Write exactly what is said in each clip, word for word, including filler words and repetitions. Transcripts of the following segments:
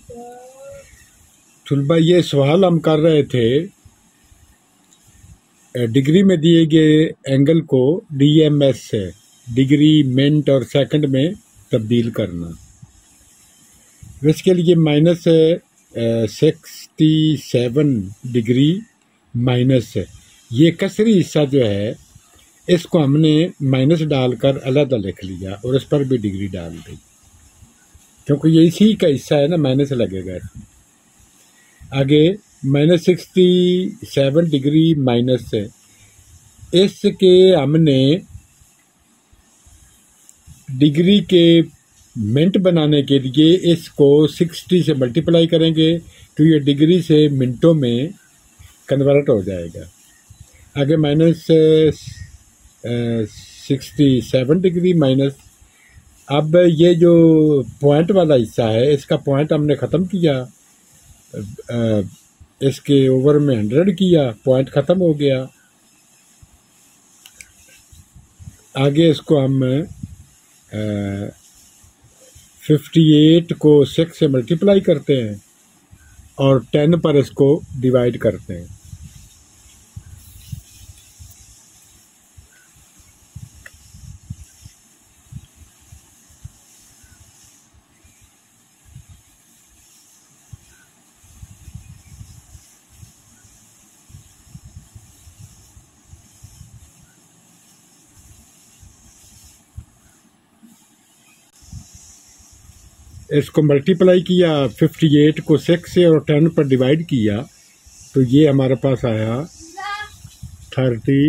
तुलबा ये सवाल हम कर रहे थे, डिग्री में दिए गए एंगल को डीएमएस से डिग्री, मिनट और सेकंड में तब्दील करना। इसके लिए minus sixty seven degree minus ये कसरी हिस्सा जो है इसको हमने माइनस डालकर अलग लिख लिया और इस पर भी डिग्री डाल दी, क्योंकि ये इसी का हिस्सा है ना, माइनस लगेगा इसमें। आगे minus sixty seven degree minus से इसके हमने डिग्री के मिनट बनाने के लिए इसको सिक्सटी से मल्टीप्लाई करेंगे तो ये डिग्री से मिनटों में कन्वर्ट हो जाएगा। आगे minus sixty seven degree minus, अब ये जो पॉइंट वाला हिस्सा है इसका पॉइंट हमने ख़त्म किया, आ, इसके ओवर में हंड्रेड किया, पॉइंट ख़त्म हो गया। आगे इसको हम फिफ्टी एट को सिक्स से मल्टीप्लाई करते हैं और टेन पर इसको डिवाइड करते हैं। इसको मल्टीप्लाई किया फिफ्टी एट को सिक्स से और टेन पर डिवाइड किया तो ये हमारे पास आया thirty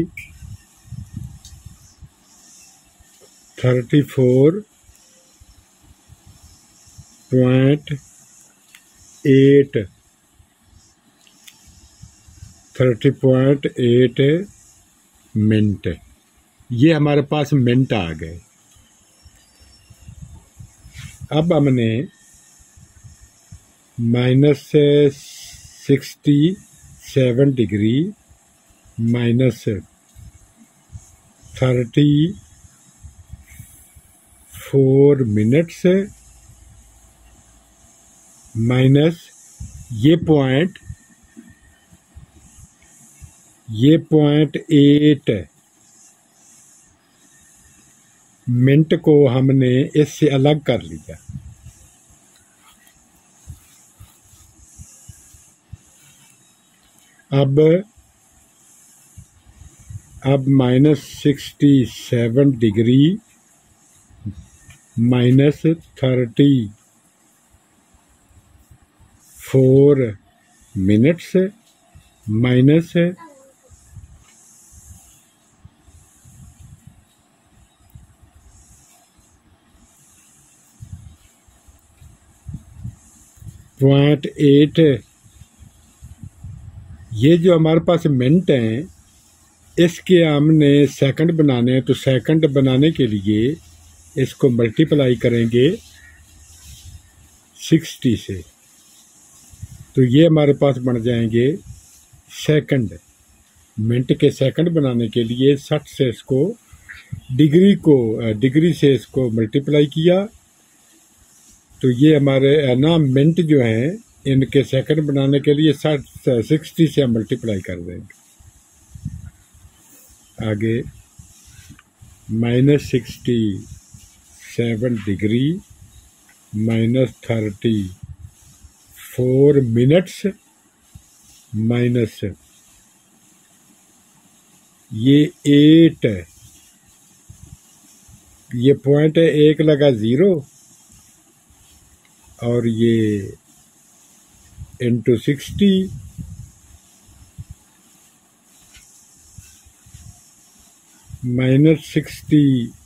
thirty four point eight thirty point eight minute. ये हमारे पास मिनट आ गए। अब हमने minus sixty seven degree minus thirty four minutes minus ये पॉइंट ये पॉइंट एट मिनट को हमने इससे अलग कर लिया। अब अब minus sixty seven degree minus thirty four minutes minus point eight, ये जो हमारे पास मिनट हैं इसके हमने सेकंड बनाने हैं, तो सेकंड बनाने के लिए इसको मल्टीप्लाई करेंगे सिक्सटी से, तो ये हमारे पास बन जाएंगे सेकंड। मिनट के सेकंड बनाने के लिए साठ से इसको डिग्री को डिग्री से इसको मल्टीप्लाई किया तो ये हमारे ना मिनट जो हैं इनके सेकंड बनाने के लिए साठ सिक्सटी से हम मल्टीप्लाई कर देंगे। आगे minus sixty seven degree minus thirty four minutes minus ये एट, ये पॉइंट है एक लगा ज़ीरो और ये into sixty minus sixty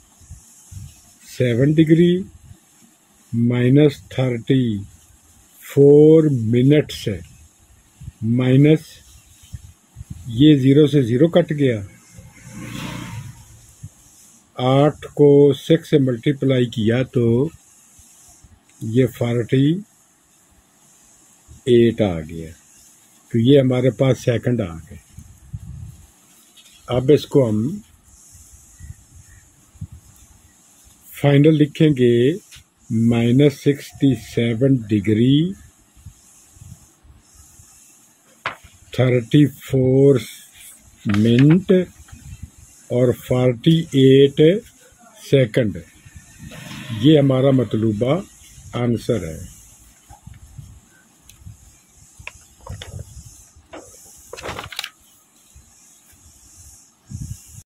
seven degree minus thirty four minutes minus ये ज़ीरो से ज़ीरो कट गया, आठ को सिक्स से मल्टीप्लाई किया तो ये फोर्टी एट आ गया, तो ये हमारे पास सेकंड आ गए। अब इसको हम फाइनल लिखेंगे minus sixty seven degree thirty four minute और फोर्टी एट सेकंड, ये हमारा मतलूबा आंसर है।